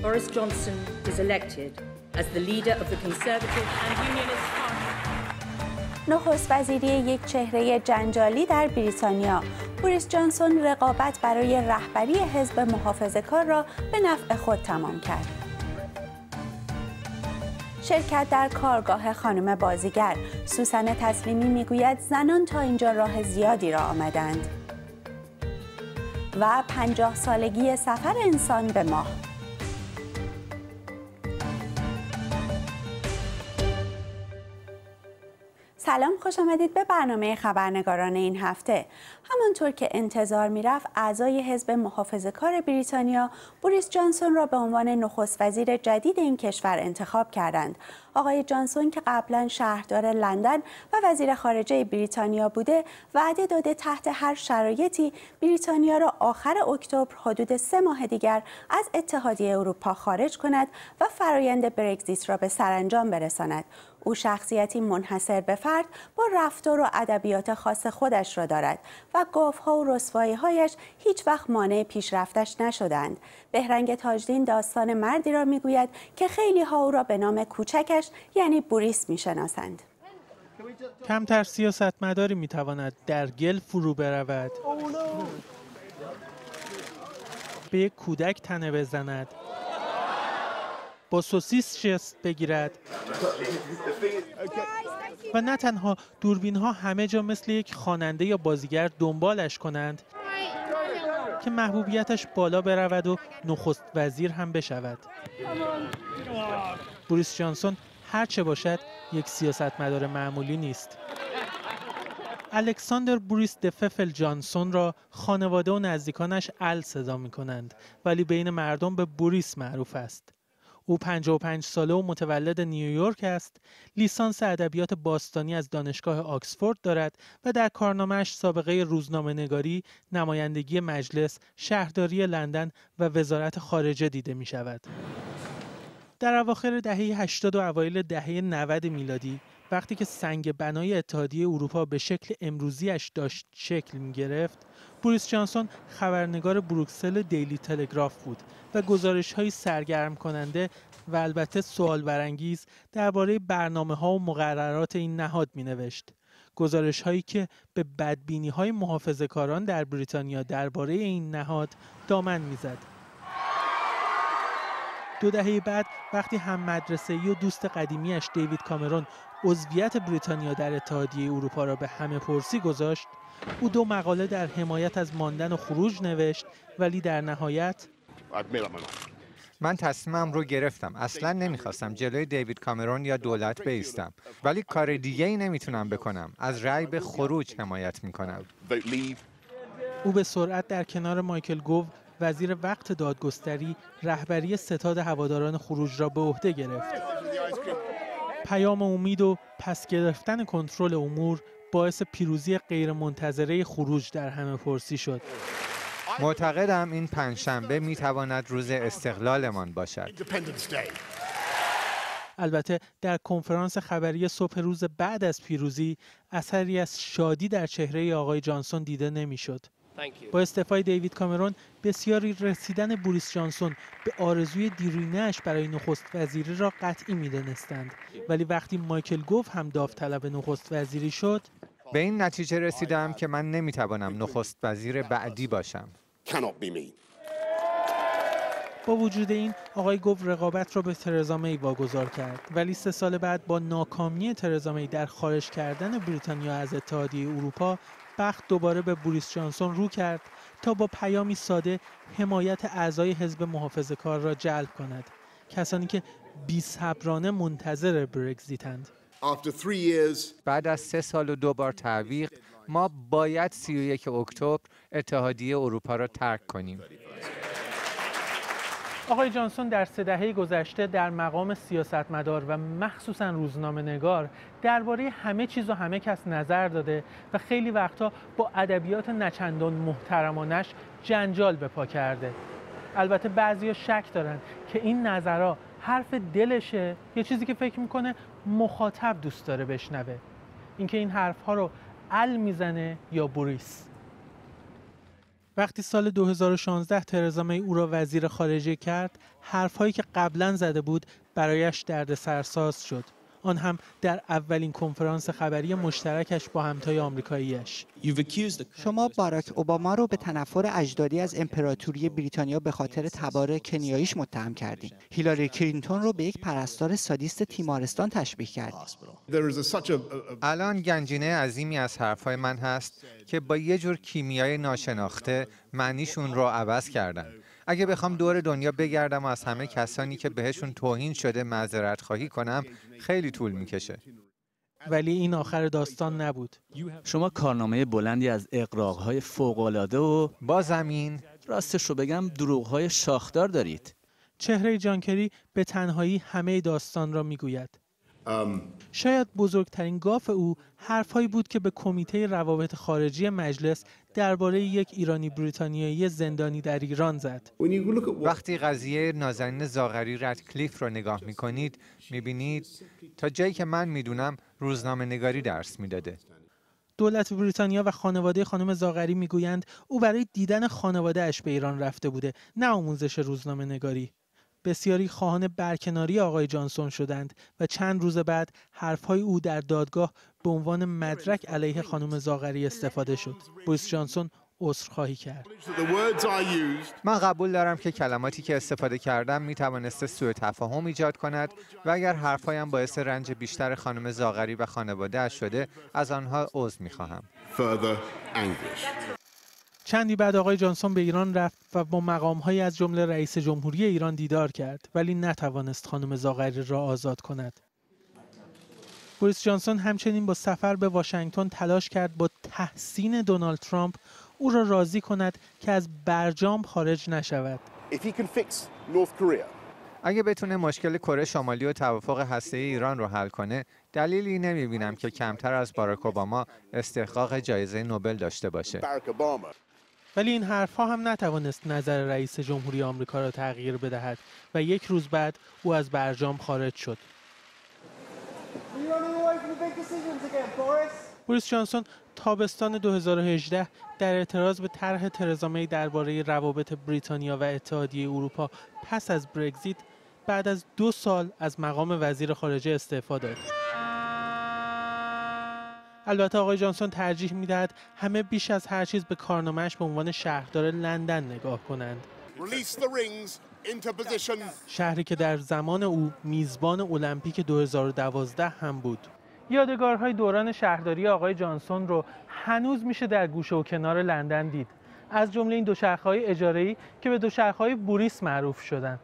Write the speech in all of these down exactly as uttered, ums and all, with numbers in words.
Boris Johnson is elected as the leader of the Conservative and Unionist Party. نخست وزیری یک چهره جنجالی در بریتانیا، بوریس جانسون رقابت برای رهبری حزب محافظه‌کار را به نفع خود تمام کرد. شرکت در کارگاه خانم بازیگر، سوسن تسلیمی میگوید زنان تا اینجا راه زیادی را آمدند. و پنجاه سالگی سفر انسان به ماه. سلام، خوش آمدید به برنامه خبرنگاران این هفته. همانطور که انتظار میرفت، اعضای حزب محافظه‌کار بریتانیا بوریس جانسون را به عنوان نخست وزیر جدید این کشور انتخاب کردند. آقای جانسون که قبلا شهردار لندن و وزیر خارجه بریتانیا بوده، وعده داده تحت هر شرایطی بریتانیا را آخر اکتبر حدود سه ماه دیگر از اتحادیه اروپا خارج کند و فرایند برگزیت را به سرانجام برساند. او شخصیتی منحصر به فرد با رفتار و ادبیات خاص خودش را دارد و گاف‌ها و رسوایی‌هایش هیچ وقت مانع پیشرفتش نشدند. بهرنگ تاجدین داستان مردی را میگوید که خیلی ها او را به نام کوچکش یعنی بوریس میشناسند. کمتر سیاستمداری میتواند در گل فرو برود، به یک کودک تنه بزند، با سوسیس شست بگیرد و نه تنها دوربین ها همه جا مثل یک خواننده یا بازیگر دنبالش کنند که محبوبیتش بالا برود و نخست وزیر هم بشود. بوریس جانسون هرچه باشد یک سیاستمدار معمولی نیست. الکساندر بوریس دففل جانسون را خانواده و نزدیکانش ال صدا می کنند، ولی بین مردم به بوریس معروف است. او پنجاه و پنج ساله و متولد نیویورک است. لیسانس ادبیات باستانی از دانشگاه آکسفورد دارد و در کارنامه‌اش سابقه روزنامه‌نگاری، نمایندگی مجلس، شهرداری لندن و وزارت خارجه دیده می شود. در اواخر دهه هشتاد و اوایل دهه نود میلادی، وقتی که سنگ بنای اتحادیه اروپا به شکل امروزیش داشت شکل می گرفت، بوریس جانسون خبرنگار بروکسل دیلی تلگراف بود و گزارش‌های سرگرم کننده و البته سوال برانگیز درباره برنامه‌ها و مقررات این نهاد می‌نوشت. گزارش‌هایی که به بدبینی‌های محافظه‌کاران در بریتانیا درباره این نهاد دامن می‌زد. دو دهه بعد وقتی هم مدرسه‌ای و دوست قدیمیش دیوید کامرون عضویت بریتانیا در اتحادیه اروپا را به همه پرسی گذاشت، او دو مقاله در حمایت از ماندن و خروج نوشت، ولی در نهایت من تصمیمم رو گرفتم. اصلا نمیخواستم جلوی دیوید کامرون یا دولت بایستم، ولی کار دیگه ای نمیتونم بکنم. از رأی به خروج حمایت میکنم. او به سرعت در کنار مایکل گوو وزیر وقت دادگستری رهبری ستاد هواداران خروج را به عهده گرفت. پیام امید و پس گرفتن کنترل امور باعث پیروزی غیرمنتظره خروج در همه پرسی شد. معتقدم این پنجشنبه میتواند روز استقلالمان باشد. البته در کنفرانس خبری صبح روز بعد از پیروزی اثری از شادی در چهره آقای جانسون دیده نمیشد. با استعفای دیوید کامرون بسیاری رسیدن بوریس جانسون به آرزوی دیرینه‌اش برای نخست وزیری را قطعی می‌دانستند، ولی وقتی مایکل گوو هم داوطلب نخست وزیری شد، به این نتیجه رسیدم که من نمیتوانم نخست وزیر بعدی باشم. با وجود این آقای گوو رقابت را به ترزا می واگذار کرد، ولی سه سال بعد با ناکامی ترزا می در خارج کردن بریتانیا از اتحادیه اروپا، بخت دوباره به بوریس جانسون رو کرد تا با پیامی ساده حمایت اعضای حزب محافظه‌کار را جلب کند، کسانی که بی‌صبرانه منتظر برگزیتند. بعد از سه سال و دو بار تعویق، ما باید سی و یک اکتبر اتحادیه اروپا را ترک کنیم. آقای جانسون در سه دهه گذشته در مقام سیاستمدار و مخصوصاً روزنامه‌نگار درباره همه چیز و همه کس نظر داده و خیلی وقتا با ادبیات نچندان محترمانش جنجال به پا کرده. البته بعضیا شک دارن که این نظرها حرف دلشه یا چیزی که فکر میکنه مخاطب دوست داره بشنوه. اینکه این حرفها رو ال میزنه یا بوریس. وقتی سال دو هزار و شانزده ترزا می او را وزیر خارجه کرد، حرف‌هایی که قبلا زده بود برایش دردسرساز شد. آن هم در اولین کنفرانس خبری مشترکش با همتای آمریکاییش. شما باراک اوباما رو به تنفر اجدادی از امپراتوری بریتانیا به خاطر تبار کنیاییش متهم کردین. هیلاری کلینتون رو به یک پرستار سادیست تیمارستان تشبیه کرد. الان گنجینه عظیمی از حرفهای من هست که با یه جور کیمیای ناشناخته معنیشون رو عوض کردن. اگه بخوام دور دنیا بگردم و از همه کسانی که بهشون توهین شده معذرت خواهی کنم خیلی طول میکشه. ولی این آخر داستان نبود. شما کارنامه بلندی از اغراق‌های فوق‌العاده و با زمین، راستش رو بگم دروغ‌های شاخدار دارید. چهره جان کری به تنهایی همه داستان را میگوید. شاید بزرگترین گاف او حرفهایی بود که به کمیته روابط خارجی مجلس درباره یک ایرانی بریتانیایی زندانی در ایران زد. وقتی قضیه نازنین زاغری ردکلیف رو نگاه میکنید میبینید تا جایی که من میدونم روزنامه نگاری درس میداده. دولت بریتانیا و خانواده خانم زاغری میگویند او برای دیدن خانواده اش به ایران رفته بوده، نه آموزش روزنامه نگاری. بسیاری خواهان برکناری آقای جانسون شدند و چند روز بعد حرفهای او در دادگاه به عنوان مدرک علیه خانم زاغری استفاده شد. بوریس جانسون عذرخواهی کرد. من قبول دارم که کلماتی که استفاده کردم می توانسته سوء تفاهم ایجاد کند و اگر حرفهایم باعث رنج بیشتر خانم زاغری و خانواده اش شده از آنها عذر می خواهم. چندی بعد آقای جانسون به ایران رفت و با مقام‌هایی از جمله رئیس جمهوری ایران دیدار کرد، ولی نتوانست خانم زاغری را آزاد کند. بوریس جانسون همچنین با سفر به واشنگتن تلاش کرد با تحسین دونالد ترامپ او را راضی کند که از برجام خارج نشود. اگه بتونه مشکل کره شمالی و توافق هسته‌ای ایران رو حل کنه، دلیلی نمی‌بینم که کمتر از باراک اوباما استحقاق جایزه نوبل داشته باشه. ولی این حرفها هم نتوانست نظر رئیس جمهوری آمریکا را تغییر بدهد و یک روز بعد او از برجام خارج شد. بوریس جانسون تابستان دو هزار و هجده در اعتراض به طرح ترزا می درباره روابط بریتانیا و اتحادیه اروپا پس از برگزیت بعد از دو سال از مقام وزیر خارجه استعفا داد. البته آقای جانسون ترجیح می‌دهد همه بیش از هر چیز به کارنامه‌اش به عنوان شهردار لندن نگاه کنند. شهری که در زمان او میزبان المپیک دو هزار و دوازده هم بود. یادگارهای دوران شهرداری آقای جانسون رو هنوز میشه در گوشه و کنار لندن دید. از جمله این دوچرخه‌های اجاره‌ای که به دوچرخه‌های بوریس معروف شدند.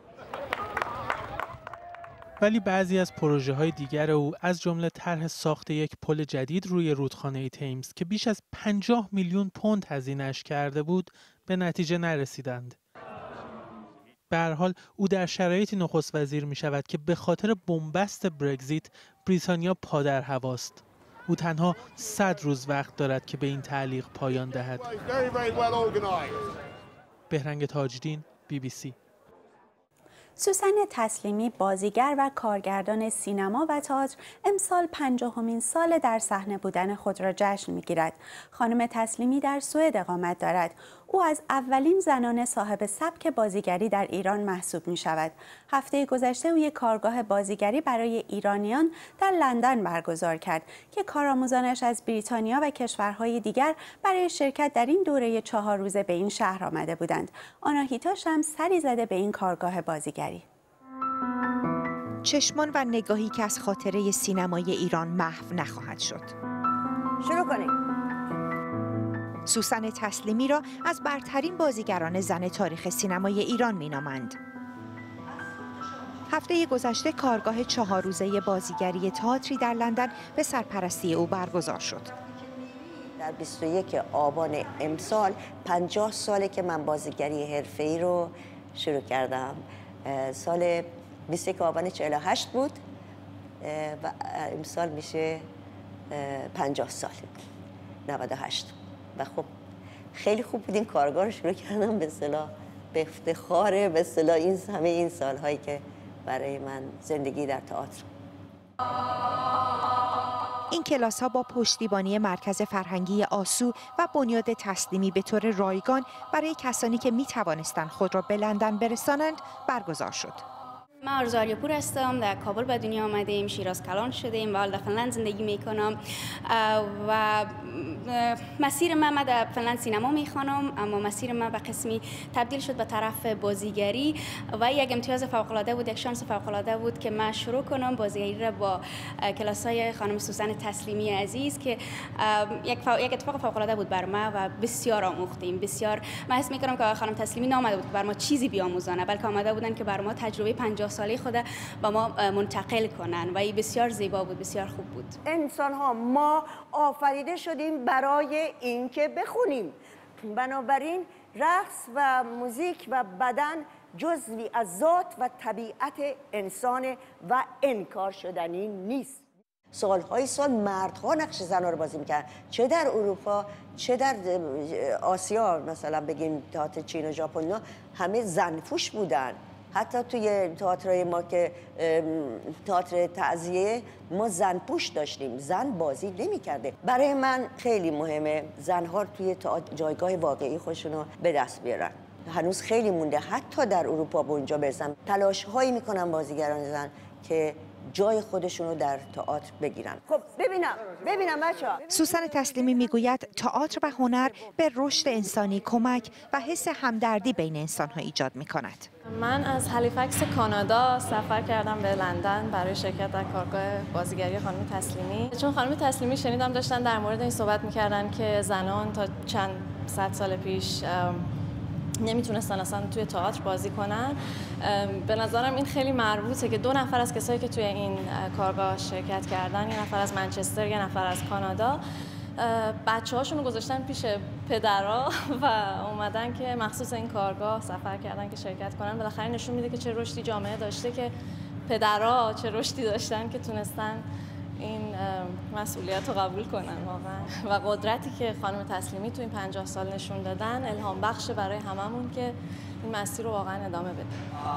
ولی بعضی از پروژه‌های دیگر او از جمله طرح ساخت یک پل جدید روی رودخانه تیمز که بیش از پنجاه میلیون پوند هزینه‌اش کرده بود به نتیجه نرسیدند. به هر حال او در شرایطی نخست وزیر می شود که به خاطر بنبست برگزیت بریتانیا پادر هواست. او تنها صد روز وقت دارد که به این تعلیق پایان دهد. بهرنگ تاجدین، بی بی سی. سوسن تسلیمی بازیگر و کارگردان سینما و تئاتر امسال پنجاهمین سال در صحنه بودن خود را جشن می‌گیرد. خانم تسلیمی در سوئد اقامت دارد. او از اولین زنان صاحب سبک بازیگری در ایران محسوب می‌شود. هفته گذشته او یک کارگاه بازیگری برای ایرانیان در لندن برگزار کرد که کارآموزانش از بریتانیا و کشورهای دیگر برای شرکت در این دوره چهار روزه به این شهر آمده بودند. آناهیتا شمس سری زده به این کارگاه بازیگری. چشمان و نگاهی که از خاطره سینمای ایران محو نخواهد شد. شروع کنیم. سوسن تسلیمی را از برترین بازیگران زن تاریخ سینمای ایران مینامند. هفته گذشته کارگاه چهار روزه بازیگری تئاتری در لندن به سرپرستی او برگزار شد. در بیست و یک آبان امسال پنجاه ساله که من بازیگری حرفه‌ای رو شروع کردم. سال بیست و یک آبان چهل و هشت بود و امسال میشه پنجاه سال، نود و هشت. و خب خیلی خوب بود این کارگاه رو شروع کردم به اصطلاح به افتخار به اصطلاح این همه این سالهایی که برای من زندگی در تئاتر. این کلاس‌ها با پشتیبانی مرکز فرهنگی آسو و بنیاد تسلیمی به طور رایگان برای کسانی که می‌توانستند خود را به لندن برسانند برگزار شد. من آرزو آریاپور هستم، در کابل به دنیا آمدیم، شیراز کلان شدیم و حال در فنلند زندگی میکنم و مسیر من من در فنلند سینما میخوانم، اما مسیر من به قسمی تبدیل شد به طرف بازیگری و یک امتیاز فوق العاده بود، یک شانس فوق العاده بود که من شروع کنم بازیگری را با کلاس‌های خانم سوسن تسلیمی عزیز که یک فو... یک اتفاق فوق العاده بود بر من و بسیار آموختیم. بسیار من حس میکنم که خانم تسلیمی نامده بود که بر ما چیزی بیاموزانه، بلکه آمده بودن که بر ما تجربه پنجاه ساله خود با ما منتقل کنن و این بسیار زیبا بود، بسیار خوب بود. انسان ها ما آفریده شدیم برای اینکه بخونیم، بنابراین رقص و موزیک و بدن جزوی از ذات و طبیعت انسان و انکار شدنی نیست. سالهای سال مردها نقش زنها رو بازی میکردن، چه در اروپا چه در آسیا، مثلا بگیم تئاتر چین و ژاپن، همه زنفوش بودن. حتی توی تئاترهای ما که تئاتر تعزیه ما زن پوش داشتیم، زن بازی نمی‌کرده. برای من خیلی مهمه زنها توی جایگاه واقعی خودشون رو به دست بیارن. هنوز خیلی مونده حتی در اروپا به اونجا برسن. تلاش‌هایی میکنن بازیگران زن که جای خودشون رو در تئاتر بگیرن. خب ببینم ببینم بچه‌ها. سوسن تسلیمی میگوید تئاتر و هنر به رشد انسانی کمک و حس همدردی بین انسان‌ها ایجاد می‌کند. من از هالیفکس کانادا سفر کردم به لندن برای شرکت در کارگاه بازیگری خانم تسلیمی. چون خانم تسلیمی شنیدم داشتن در مورد این صحبت می‌کردن که زنان تا چند صد سال پیش نمیتونستن اصلا توی تئاتر بازی کنن. به نظرم این خیلی مربوطه که دو نفر از کسایی که توی این کارگاه شرکت کردن، یه نفر از منچستر، یه نفر از کانادا، بچه هاشون رو گذاشتن پیش پدرها و اومدن که مخصوص این کارگاه سفر کردن که شرکت کنن. بالاخره نشون میده که چه رشدی جامعه داشته که پدرها چه رشدی داشتن که تونستن این مسئولیت رو قبول کنن واقعا. و قدرتی که خانم تسلیمی تو این پنجاه سال نشون دادن الهام بخشه برای هممون که این مسیر رو واقعا ادامه بدیم.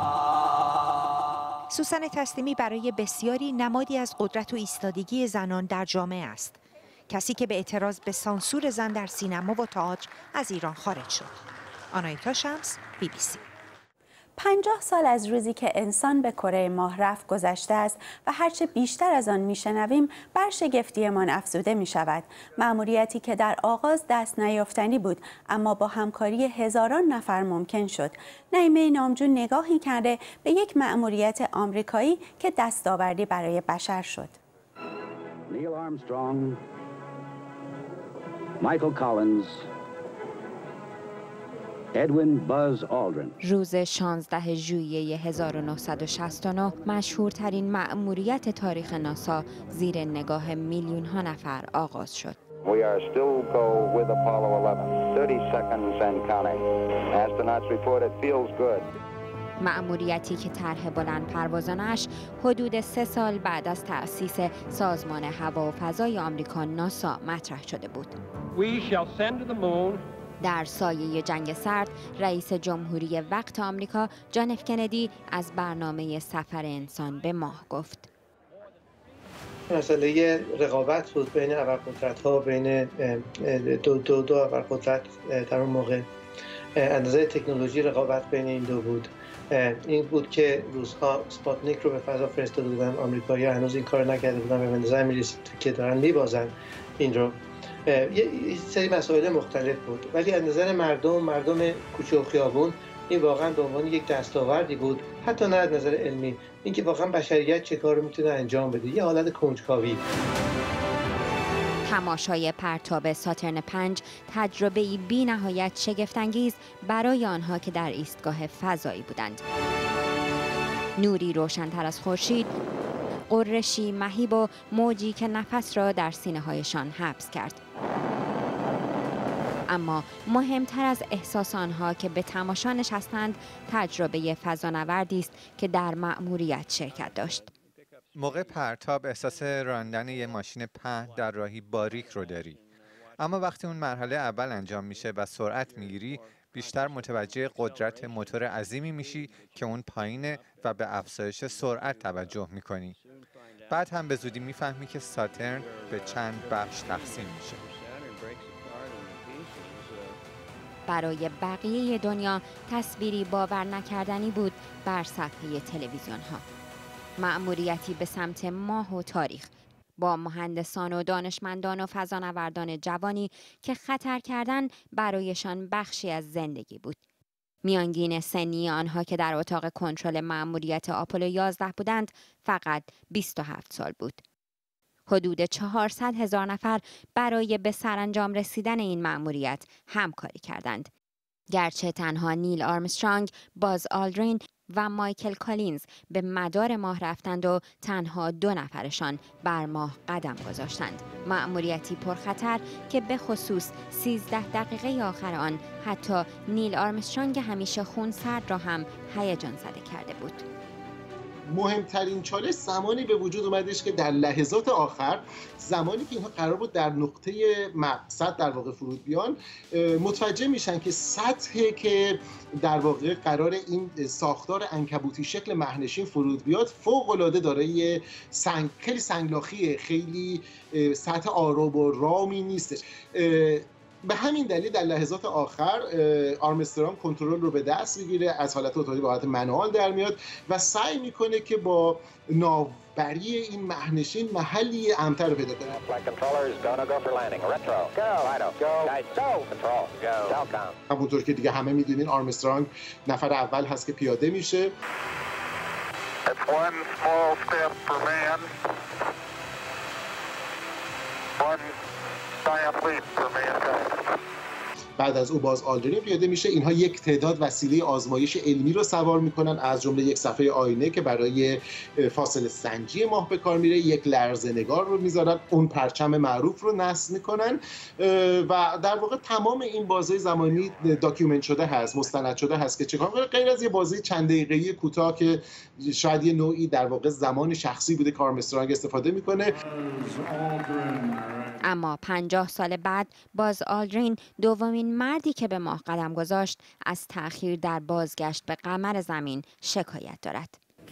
سوسن تسلیمی برای بسیاری نمادی از قدرت و ایستادگی زنان در جامعه است. کسی که به اعتراض به سانسور زن در سینما و تئاتر از ایران خارج شد. آنایتا شمس، بی بی سی. پنجاه سال از روزی که انسان به کره ماه رفت گذشته است و هرچه بیشتر از آن میشنویم بر شگفتیمان افزوده می شود. مأموریتی که در آغاز دست نیافتنی بود اما با همکاری هزاران نفر ممکن شد. نعیمه نامجو نگاهی کرده به یک مأموریت آمریکایی که دستاوردی برای بشر شد. نیل آرمسترونگ، مایکل کالینز، ادوین باز آلدرین. روز شانزده ژوئیه هزار و نهصد و شصت و نه مشهورترین مأموریت تاریخ ناسا زیر نگاه میلیون ها نفر آغاز شد. We are still go with Apollo eleven. thirty seconds and counting. Astronauts report it feels good. مأموریتی که طرح بلند پروازانش حدود سه سال بعد از تأسیس سازمان هوا و فضای آمریکا ناسا مطرح شده بود. We shall send to the moon. در سایه جنگ سرد رئیس جمهوری وقت آمریکا جان اف کندی از برنامه سفر انسان به ماه گفت. مسئله رقابت بود بین ابرقدرت‌ها، بین دو دو دو ابرقدرت در اون موقع. اندازه تکنولوژی رقابت بین این دو بود. این بود که روس‌ها اسپوتنیک رو به فضا فرستاده بودن، آمریکایی‌ها هنوز این کار نکرده بودن و به نظر می‌رسید که دارن می‌بازن این رو. یه سری مسائل مختلف بود، ولی از نظر مردم مردم کوچه و خیابون این واقعا به عنوان یک دستاوردی بود، حتی نه از نظر علمی، اینکه واقعا بشریت چه کار رو میتونه انجام بده، یه حالت کنجکاوی. تماشای پرتاب ساترن پنج تجربه‌ای بی نهایت شگفت‌انگیز برای آنها که در ایستگاه فضایی بودند. نوری روشن‌تر از خورشید، قرشی مهیب و موجی که نفس را در سینه‌هایشان حبس کرد. اما مهمتر از احساس آنها که به تماشا نشستند تجربه فضانوردی است که در مأموریت شرکت داشت. موقع پرتاب احساس راندن یه ماشین پهن در راهی باریک رو داری، اما وقتی اون مرحله اول انجام میشه و سرعت میگیری بیشتر متوجه قدرت موتور عظیمی میشی که اون پایینه و به افزایش سرعت توجه میکنی. بعد هم به زودی میفهمی که ساترن به چند بخش تقسیم میشه. برای بقیه دنیا تصویری باور نکردنی بود بر صفحه تلویزیون ها. مأموریتی به سمت ماه و تاریخ با مهندسان و دانشمندان و فضانوردان جوانی که خطر کردن برایشان بخشی از زندگی بود. میانگین سنی آنها که در اتاق کنترل مأموریت آپولو یازده بودند فقط بیست و هفت سال بود. حدود چهارصد هزار نفر برای به سرانجام رسیدن این مأموریت همکاری کردند. گرچه تنها نیل آرمسترانگ، باز آلدرین و مایکل کالینز به مدار ماه رفتند و تنها دو نفرشان بر ماه قدم گذاشتند. مأموریتی پرخطر که به خصوص سیزده دقیقه آخر آن حتی نیل آرمسترانگ همیشه خونسرد را هم هیجان زده کرده بود. مهمترین چالش زمانی به وجود اومدش که در لحظات آخر، زمانی که اینها قرار بود در نقطه مقصد در واقع فرود بیان، متوجه میشن که سطحی که در واقع قرار این ساختار عنکبوتی شکل مهنشین فرود بیاد فوق العاده دارای سنگ خیلی سنگلاخیه، خیلی سطح آرام و رامی نیستش. به همین دلیل در لحظات آخر آرمسترانگ کنترل رو به دست میگیره، از حالت اتوماتیک به حالت منوال در میاد و سعی میکنه که با ناوبری این مهنشین محلی امن‌تر رو پیدا کنه. همونطور که دیگه همه میدونین آرمسترانگ نفر اول هست که پیاده میشه. بعد از او باز آلدرین پیاده میشه. اینها یک تعداد وسیله آزمایش علمی رو سوار میکنن، از جمله یک صفحه آینه که برای فاصله سنجی ماه به کار میره، یک لرزه‌نگار رو میذارن، اون پرچم معروف رو نصب میکنن و در واقع تمام این بازه زمانی داکیومنت شده هست، مستند شده هست که چیکار کنه، غیر از یه بازه چند دقیقه‌ای کوتاه که شاید یه نوعی در واقع زمان شخصی بوده که آرمسترانگ استفاده میکنه. اما پنجاه سال بعد باز آلدرین، دومین مردی که به ماه قدم گذاشت، از تأخیر در بازگشت به قمر زمین شکایت دارد.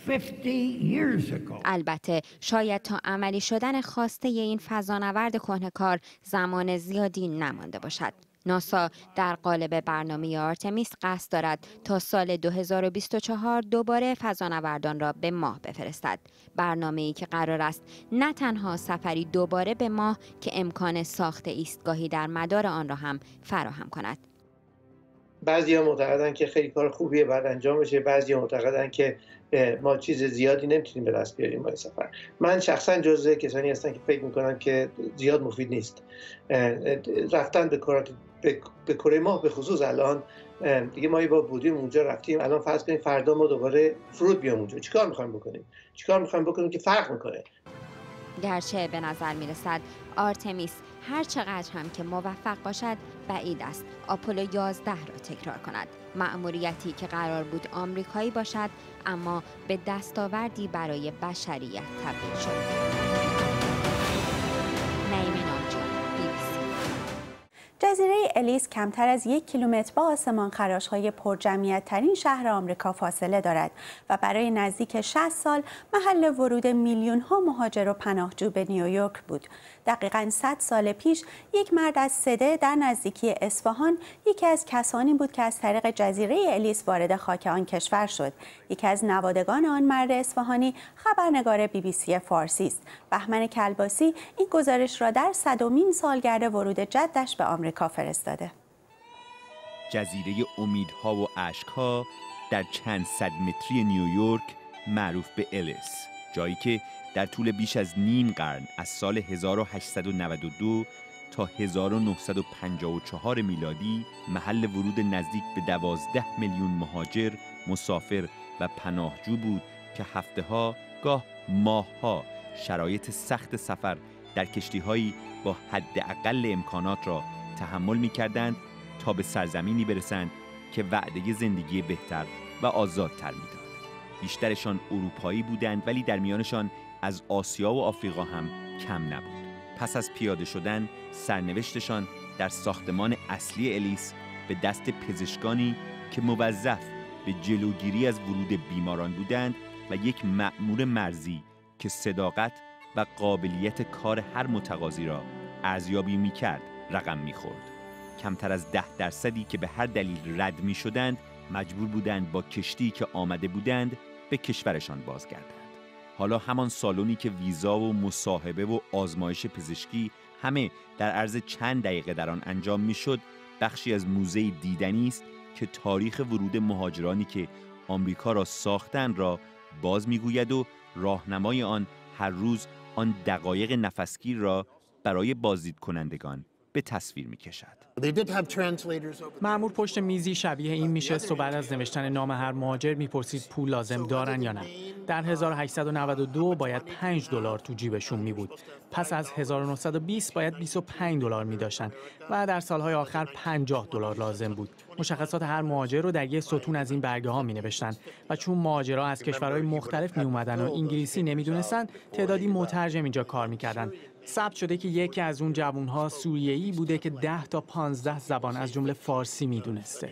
البته شاید تا عملی شدن خواسته این فضانورد کهنه‌کار زمان زیادی نمانده باشد. ناسا در قالب برنامه آرتمیس قصد دارد تا سال دو هزار و بیست و چهار دوباره فضانوردان را به ماه بفرستد. برنامه‌ای که قرار است نه تنها سفری دوباره به ماه که امکان ساخت ایستگاهی در مدار آن را هم فراهم کند. بعضی‌ها معتقدن که خیلی کار خوبیه بعد انجام بشه، بعضی‌ها معتقدن که ما چیز زیادی نمیتونیم به دست بیاریم با این سفر. من شخصا جزء کسانی هستم که فکر میکنم که زیاد مفید نیست. رفتن به کره به کره ماه به خصوص الان دیگه ما یه بار بودیم اونجا، رفتیم، الان فرض کنیم فردا ما دوباره فرود بیام اونجا، چیکار می‌خوایم بکنیم؟ چیکار می‌خوایم بکنیم که فرق می‌کنه؟ گرچه به نظر می‌رسد آرتمیس هر چقدر هم که موفق باشد بعید است آپولو یازده را تکرار کند. مأموریتی که قرار بود آمریکایی باشد اما به دستاوردی برای بشریت تبدیل شد. جزیره الیس کمتر از یک کیلومتر با آسمان خراش‌های پرجمعیت ترین شهر آمریکا فاصله دارد و برای نزدیک شصت سال محل ورود میلیون‌ها مهاجر و پناهجو به نیویورک بود. دقیقاً صد سال پیش یک مرد از سده در نزدیکی اصفهان یکی از کسانی بود که از طریق جزیره الیس وارد خاک آن کشور شد. یکی از نوادگان آن مرد اصفهانی خبرنگار بی بی سی فارسی است. بهمن کلباسی این گزارش را در صدمین سالگرد ورود جدش به آمریکا فرستاده. جزیره امیدها و اشکها در چند صد متری نیویورک معروف به الیس، جایی که در طول بیش از نیم قرن از سال هزار و هشتصد و نود و دو تا هزار و نهصد و پنجاه و چهار میلادی محل ورود نزدیک به دوازده میلیون مهاجر، مسافر و پناهجو بود که هفته‌ها گاه ماه‌ها شرایط سخت سفر در کشتی‌هایی با حداقل امکانات را تحمل می‌کردند تا به سرزمینی برسند که وعده زندگی بهتر و آزادتر می‌داد. بیشترشان اروپایی بودند ولی در میانشان از آسیا و آفریقا هم کم نبود. پس از پیاده شدن سرنوشتشان در ساختمان اصلی الیس به دست پزشکانی که موظف به جلوگیری از ورود بیماران بودند و یک مأمور مرزی که صداقت و قابلیت کار هر متقاضی را ارزیابی می‌کرد رقم می‌خورد. کمتر از ده درصدی که به هر دلیل رد می‌شدند مجبور بودند با کشتی که آمده بودند به کشورشان بازگردند. حالا همان سالونی که ویزا و مصاحبه و آزمایش پزشکی همه در عرض چند دقیقه در آن انجام می‌شد، بخشی از موزه دیدنی است که تاریخ ورود مهاجرانی که آمریکا را ساختند را باز می‌گوید و راهنمای آن هر روز آن دقایق نفسگیر را برای بازدید کنندگان به تصویر می‌کشد. مأمور پشت میزی شبیه این میشست و بعد از نوشتن نام هر مهاجر میپرسید پول لازم دارن یا نه. در هزار و هشتصد و نود و دو باید پنج دلار تو جیبشون می بود. پس از هزار و نهصد و بیست باید بیست و پنج دلار می داشتن و در سالهای آخر پنجاه دلار لازم بود. مشخصات هر مهاجر رو در یک ستون از این برگه ها می نوشتن و چون مهاجرها از کشورهای مختلف می اومدن و انگلیسی نمی دونستن، تعدادی مترجم اینجا کار می کردن. ثبت شده که یکی از اون جوانها سوریه‌ای بوده که ده تا پانزده زبان از جمله فارسی می دونسته.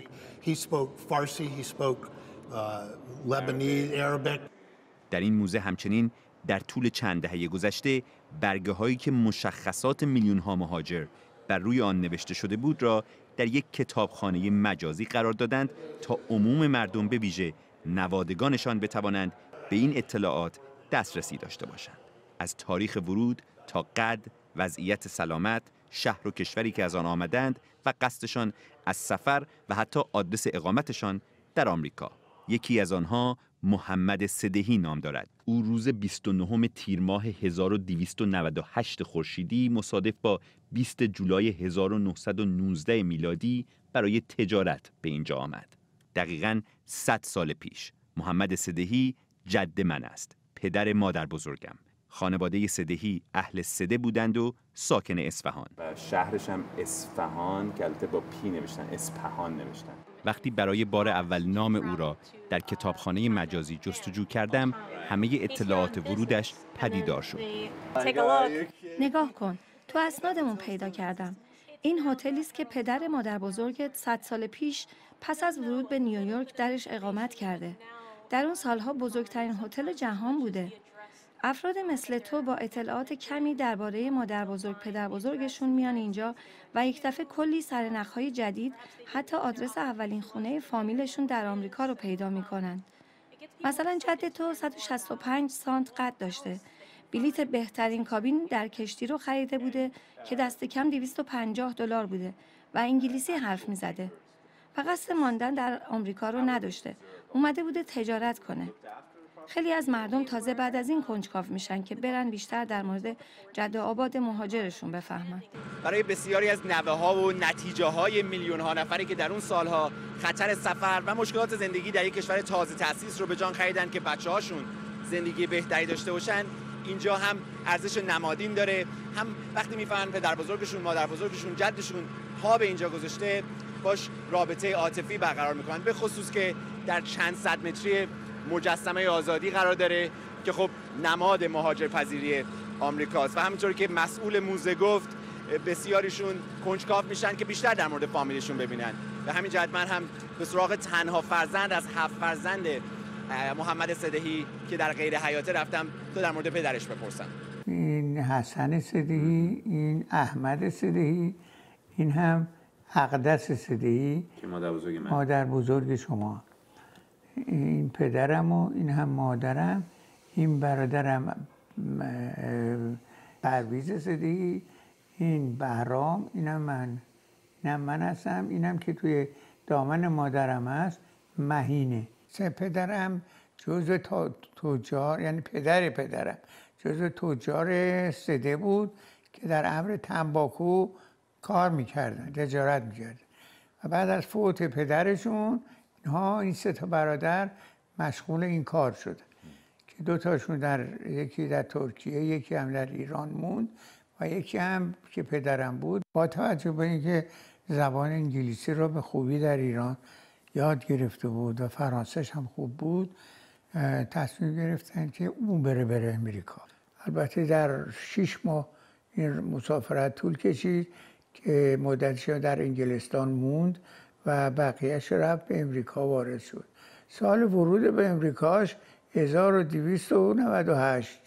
در این موزه همچنین در طول چند دهه گذشته برگه هایی که مشخصات میلیون ها مهاجر بر روی آن نوشته شده بود را در یک کتابخانه مجازی قرار دادند تا عموم مردم به ویژه نوادگانشان بتوانند به این اطلاعات دسترسی داشته باشند. از تاریخ ورود تا قد، وضعیت سلامت، شهر و کشوری که از آن آمدند و قصدشان از سفر و حتی آدرس اقامتشان در آمریکا. یکی از آنها محمد صدهی نام دارد. او روز بیست و نهم تیر ماه هزار و دویست و نود و هشت خورشیدی مصادف با بیست جولای هزار و نهصد و نوزده میلادی برای تجارت به اینجا آمد. دقیقاً صد سال پیش. محمد صدهی جد من است، پدر مادر بزرگم. خانواده صدهی اهل سده بودند و ساکن اصفهان. شهرش هم اصفهان که البته با پی نوشتن، اصفهان نوشتن. وقتی برای بار اول نام او را در کتابخانه مجازی جستجو کردم، همه اطلاعات ورودش پدیدار شد. نگاه کن، تو اسنادمون پیدا کردم. این هتلی است که پدر مادر بزرگت صد سال پیش پس از ورود به نیویورک درش اقامت کرده. در اون سالها بزرگترین هتل جهان بوده. افراد مثل تو با اطلاعات کمی درباره مادر بزرگ پدر بزرگشون میان اینجا و یک دفعه کلی سرنخهای جدید، حتی آدرس اولین خونه فامیلشون در آمریکا رو پیدا میکنن. مثلا جد تو صد و شصت و پنج سانت قد داشته. بلیت بهترین کابین در کشتی رو خریده بوده که دست کم دویست و پنجاه دلار بوده و انگلیسی حرف میزده. و قصد ماندن در آمریکا رو نداشته. اومده بوده تجارت کنه. خیلی از مردم تازه بعد از این کنجکاو میشن که برن بیشتر در مورد جد و آباد مهاجرشون بفهمن. برای بسیاری از نوه‌ها و نتیجه های میلیون ها نفری که در اون سالها خطر سفر و مشکلات زندگی در یک کشور تازه تأسیس رو به جان خریدن که بچه‌هاشون زندگی بهتری داشته باشن، اینجا هم ارزش نمادین داره، هم وقتی میفهمن پدر بزرگشون، مادر بزرگشون، جدشون پا به اینجا گذاشته، باش رابطه عاطفی برقرار میکنن. به خصوص که در چند صد متری مجسمه آزادی قرار داره که خب نماد مهاجرپذیری آمریکاست و همینطور که مسئول موزه گفت، بسیاریشون کنجکاو میشن که بیشتر در مورد فامیلشون ببینن. به همین جهت من هم به سراغ تنها فرزند از هفت فرزند محمد صدهی که در غیر حیاته رفتم تا در مورد پدرش بپرسم. این حسن صدهی، این احمد صدهی، این هم اقدس صدهی که مادر بزرگ من، مادر بزرگ شما. این پدرم و این هم مادرم، این برادرم پرویز صدهی، این بهرام، اینم من، اینم من هستم، اینم که توی دامن مادرم هست مهینه. سه پدرم جزء تجار، یعنی پدر پدرم جزء تجار سده بود که در امر تنباکو کار میکردن، تجارت میکردن و بعد از فوت پدرشون ها این سه تا برادر مشغول این کار شدن که دو تاشون در یکی در ترکیه، یکی هم در ایران موند و یکی هم که پدرم بود با توجه به اینکه زبان انگلیسی رو به خوبی در ایران یاد گرفته بود و فرانسهش هم خوب بود، تصمیم گرفتن که اون بره بره امریکا. البته در شش ماه این مسافرت طول کشید که مدتش در انگلستان موند و بقیهش رفت به امریکا وارد شد. سال ورود به امریکاش هزار و دویست و نود و هشت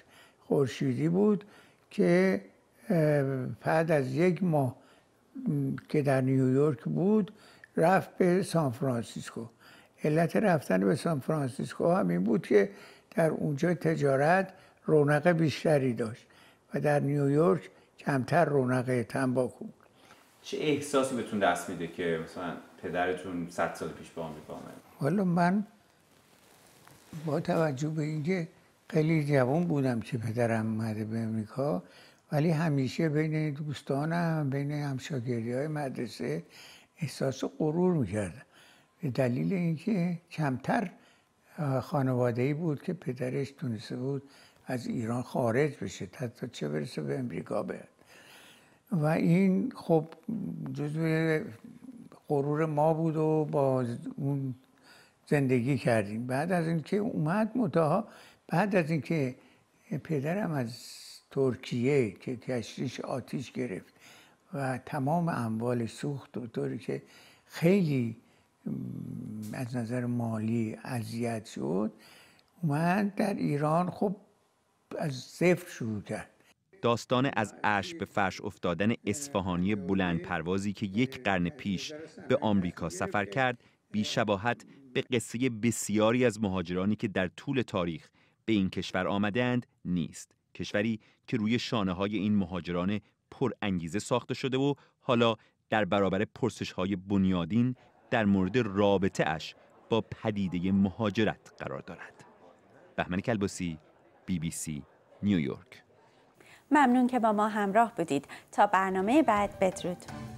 خورشیدی بود که بعد از یک ماه که در نیویورک بود رفت به سان فرانسیسکو. علت رفتن به سان فرانسیسکو همین بود که در اونجا تجارت رونق بیشتری داشت و در نیویورک کمتر رونق تنباکو بود. چه احساسی بهتون دست میده که مثلا پدرتون صد سال پیش به آمریکا آمد؟ والا من با توجه به اینکه خیلی جوان بودم که پدرم اومده به آمریکا، ولی همیشه بین دوستانم، بین همشاگردی‌های مدرسه احساس غرور میکردم، به دلیل اینکه کمتر خانواده‌ای بود که پدرش تونسته بود از ایران خارج بشه، حتی چه برسه به امریکا بیاد. و این خب جزو غرور ما بود و با اون زندگی کردیم. بعد از اینکه اومد متها بعد از اینکه پدرم از ترکیه که کشتیش آتیش گرفت و تمام اموال سوخت و طوری که خیلی از نظر مالی اذیت شد، اومد در ایران خب از صفر شروع کرد. داستان از عرش به فرش افتادن اصفهانی بلند پروازی که یک قرن پیش به آمریکا سفر کرد بی‌شباهت به قصه بسیاری از مهاجرانی که در طول تاریخ به این کشور آمدند نیست. کشوری که روی شانه‌های این مهاجران پر انگیزه ساخته شده و حالا در برابر پرسش‌های بنیادین در مورد رابطه اش با پدیده مهاجرت قرار دارد. بهمن کلباسی، بی بی سی، نیویورک. ممنون که با ما همراه بودید. تا برنامه بعد، بدرود.